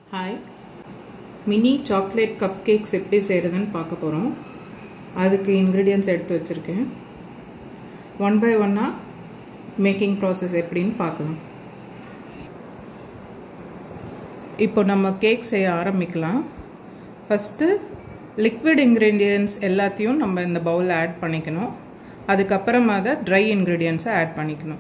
Hi, mini chocolate cupcakes எப்படி செய்கிறதுன்னு பார்க்க போகிறோம். அதுக்கு இன்க்ரீடியன்ட்ஸ் எடுத்து வச்சுருக்கேன். ஒன் பை ஒன்னாக மேக்கிங் ப்ராசஸ் எப்படின்னு பார்க்கலாம். இப்போ நம்ம கேக் செய்ய ஆரம்பிக்கலாம். ஃபஸ்ட்டு லிக்விட் இன்க்ரீடியன்ட்ஸ் எல்லாத்தையும் நம்ம இந்த பவுலில் ஆட் பண்ணிக்கணும். அதுக்கப்புறமா தான் ட்ரை இன்க்ரீடியன்ட்ஸை ஆட் பண்ணிக்கணும்.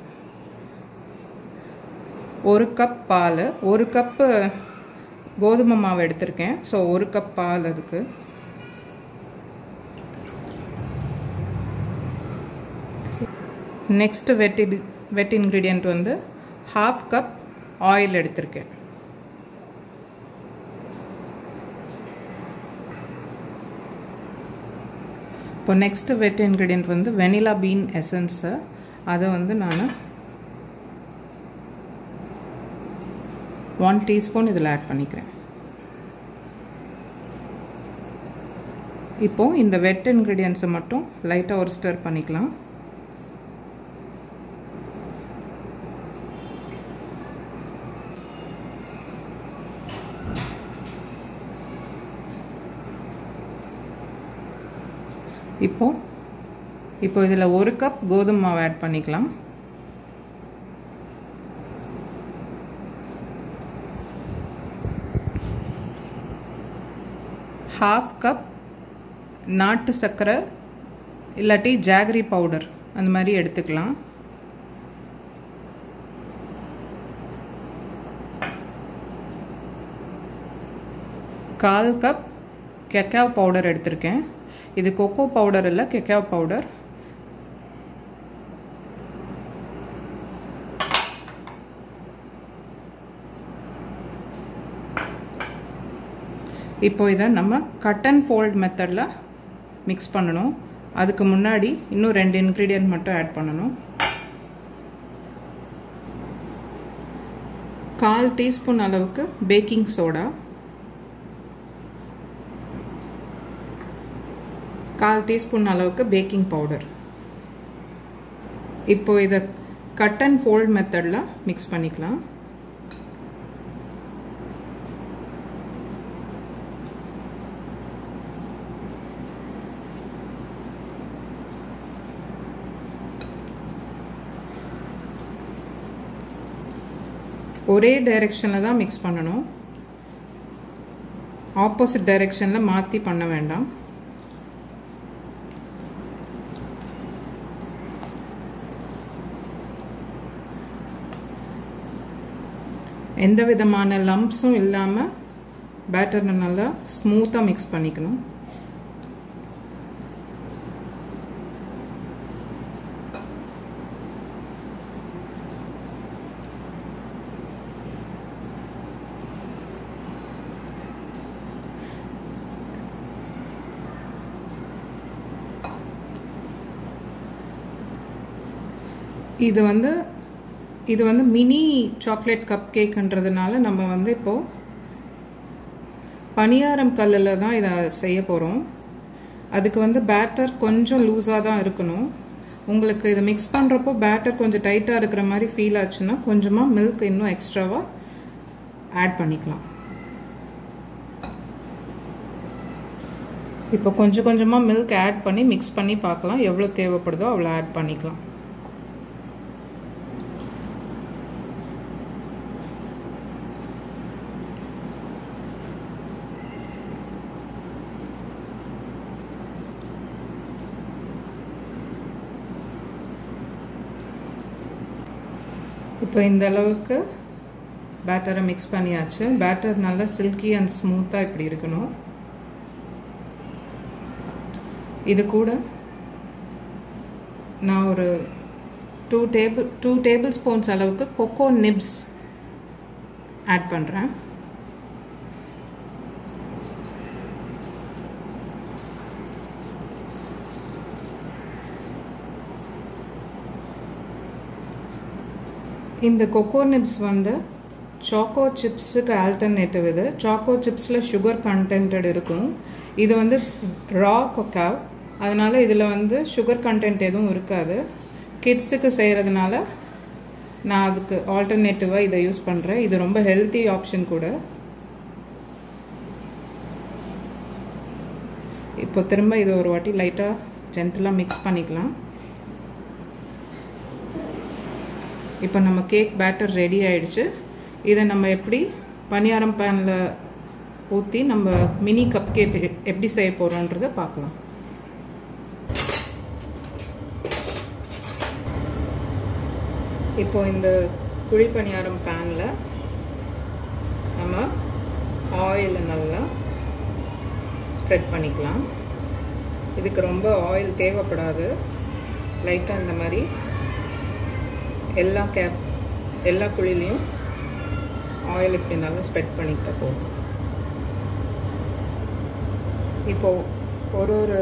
1 கப் பால், 1 கப்பு கோதுமை மாவு எடுத்திருக்கேன். ஸோ 1 கப் பால் அதுக்கு. நெக்ஸ்ட் வெட் இன்க்ரீடியன்ட் வந்து 1/2 கப் ஆயில் எடுத்திருக்கேன். இப்போ நெக்ஸ்ட் வெட் இன்க்ரீடியன்ட் வந்து வெனிலா பீன் எசன்ஸு. அதை வந்து நான் 1 டீஸ்பூன் இதில் ஆட் பண்ணிக்கிறேன். இப்போது இந்த வெட் இன்க்ரீடியன்ட்ஸை மட்டும் லைட்டாக ஒரு ஸ்டர் பண்ணிக்கலாம். இப்போ இதில் 1 கப் கோதுமை மாவு ஆட் பண்ணிக்கலாம். ½ கப் நாட்டு சர்க்கரை இல்லாட்டி ஜாகரி பவுடர் அந்த மாதிரி எடுத்துக்கலாம். கால் கப் கெக்காவ் பவுடர் எடுத்திருக்கேன். இது கொக்கோ பவுடர் இல்லை, கெக்காவ் பவுடர். இப்போ இதை நம்ம கட் அண்ட் ஃபோல்ட் மெத்தடில் மிக்ஸ் பண்ணணும். அதுக்கு முன்னாடி இன்னும் 2 இன்க்ரீடியன்ட் மட்டும் ஆட் பண்ணணும். 1/4 டீஸ்பூன் அளவுக்கு பேக்கிங் சோடா, 1/4 டீஸ்பூன் அளவுக்கு பேக்கிங் பவுடர். இப்போ இதை கட் அண்ட் ஃபோல்ட் மெத்தடில் மிக்ஸ் பண்ணிக்கலாம். ஒரே டைரெக்ஷனில் தான் மிக்ஸ் பண்ணணும். ஆப்போசிட் டைரெக்ஷனில் மாற்றி பண்ண வேண்டாம். எந்த விதமான லம்ப்ஸும் இல்லாமல் பேட்டரை நல்லா ஸ்மூத்தாக மிக்ஸ் பண்ணிக்கணும். இது வந்து மினி சாக்லேட் கப் கேக்குன்றதுனால நம்ம வந்து இப்போது பணியாரம் கல்லில் தான் இதை செய்ய போகிறோம். அதுக்கு வந்து பேட்டர் கொஞ்சம் லூஸாக தான் இருக்கணும். உங்களுக்கு இதை மிக்ஸ் பண்ணுறப்போ பேட்டர் கொஞ்சம் டைட்டாக இருக்கிற மாதிரி ஃபீல் ஆச்சுன்னா கொஞ்சமாக மில்க் இன்னும் எக்ஸ்ட்ராவாக ஆட் பண்ணிக்கலாம். இப்போ கொஞ்சம் கொஞ்சமாக மில்க் ஆட் பண்ணி மிக்ஸ் பண்ணி பார்க்கலாம். எவ்வளோ தேவைப்படுதோ அவ்வளோ ஆட் பண்ணிக்கலாம். இப்போ இந்த அளவுக்கு பேட்டரை மிக்ஸ் பண்ணியாச்சு. பேட்டர் நல்லா சில்கி அண்ட் ஸ்மூத்தாக இப்படி இருக்கணும். இது கூட நான் ஒரு 2 டேபிள் ஸ்பூன்ஸ் அளவுக்கு கொக்கோ நிப்ஸ் ஆட் பண்ணுறேன். இந்த கொக்கோ நிப்ஸ் வந்து சாக்கோ சிப்ஸுக்கு ஆல்டர்னேட்டிவ். இது சாக்கோ சிப்ஸில் சுகர் கண்டென்ட் இருக்கும். இது வந்து ரா கொக்காவ், அதனால் இதில் வந்து சுகர் கண்டென்ட் எதுவும் இருக்காது. கிட்ஸுக்கு செய்கிறதுனால நான் அதுக்கு ஆல்டர்னேட்டிவாக இதை யூஸ் பண்ணுறேன். இது ரொம்ப ஹெல்த்தி ஆப்ஷன் கூட. இப்போ திரும்ப இது ஒரு வாட்டி லைட்டாக ஜென்டலாக மிக்ஸ் பண்ணிக்கலாம். இப்போ நம்ம கேக் பேட்டர் ரெடி ஆயிடுச்சு. இதை நம்ம எப்படி பணியாரம் பேனில் ஊற்றி நம்ம மினி கப் கேக் எப்படி செய்ய போகிறோன்றதை பார்க்கலாம். இப்போ இந்த குழி பணியாரம் பேனில் நம்ம ஆயில் நல்லா ஸ்ப்ரெட் பண்ணிக்கலாம். இதுக்கு ரொம்ப ஆயில் தேவைப்படாது. லைட்டாக இந்த மாதிரி எல்லா குழிலையும் ஆயில் இப்படி நல்லா ஸ்ப்ரெட் பண்ணிக்கிட்ட போதும். இப்போது ஒரு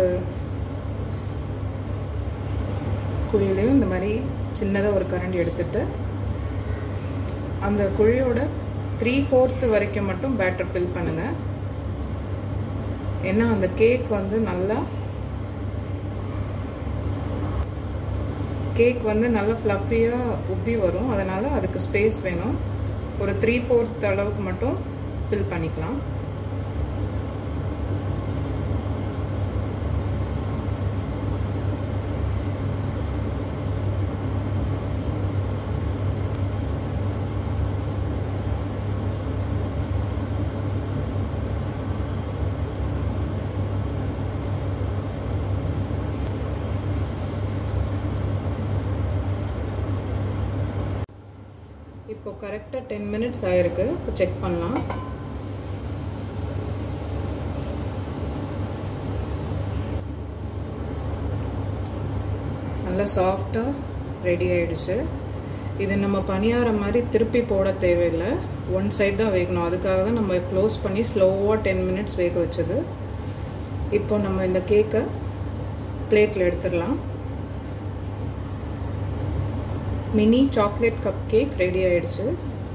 குழிலையும் இந்த மாதிரி சின்னதாக ஒரு கரண்டி எடுத்துட்டு அந்த குழியோட 3/4 வரைக்கும் மட்டும் பேட்டர் ஃபில் பண்ணுங்கள். ஏன்னா அந்த கேக் வந்து நல்லா ஃப்ளஃபியாக உப்பி வரும். அதனால் அதுக்கு ஸ்பேஸ் வேணும். ஒரு 3/4 அளவுக்கு மட்டும் ஃபில் பண்ணிக்கலாம். இப்போ கரெக்டாக 10 மினிட்ஸ் ஆயிருக்கு. இப்போ செக் பண்ணலாம். நல்லா சாஃப்டாக ரெடி ஆயிடுச்சு. இது நம்ம பணியாரம் மாதிரி திருப்பி போட தேவையில்லை. ஒன் சைடு தான் வேகணும். அதுக்காக தான் நம்ம க்ளோஸ் பண்ணி ஸ்லோவாக 10 மினிட்ஸ் வேக வச்சது. இப்போ நம்ம இந்த கேக்கை பிளேட்டில் எடுத்துடலாம். Mini chocolate cup cake ready ஆயிடுச்சு.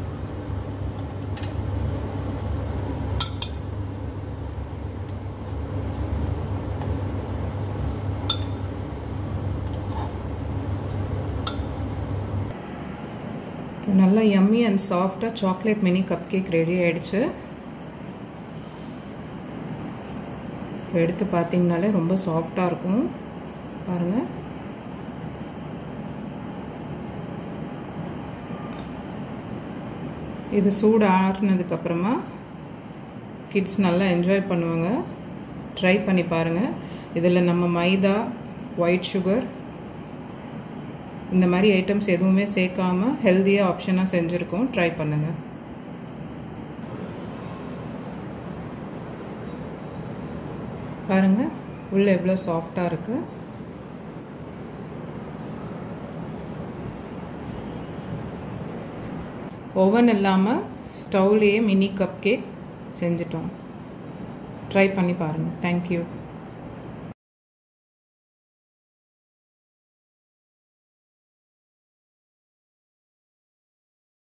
நல்லா யம்மி அண்ட் சாஃப்டாக chocolate mini cup cake ready ஆயிடுச்சு. எடுத்து பார்த்தீங்கனாலே ரொம்ப சாஃப்டாக இருக்கும். பாருங்கள். இது சூடு ஆறுனதுக்கப்புறமா கிட்ஸ் நல்லா என்ஜாய் பண்ணுவாங்க. ட்ரை பண்ணி பாருங்கள். இதில் நம்ம மைதா, ஒயிட் சுகர் இந்த மாதிரி ஐட்டம்ஸ் எதுவுமே சேர்க்காமல் ஹெல்த்தியாக ஆப்ஷனாக செஞ்சுருக்கோம். ட்ரை பண்ணுங்கள். பாருங்கள் உள்ளே எவ்வளோ சாஃப்டாக இருக்குது. ஓவன் இல்லாமல் ஸ்டவ்லேயே மினி கப் கேக் செஞ்சிட்டோம். ட்ரை பண்ணி பாருங்கள். தேங்க்யூ.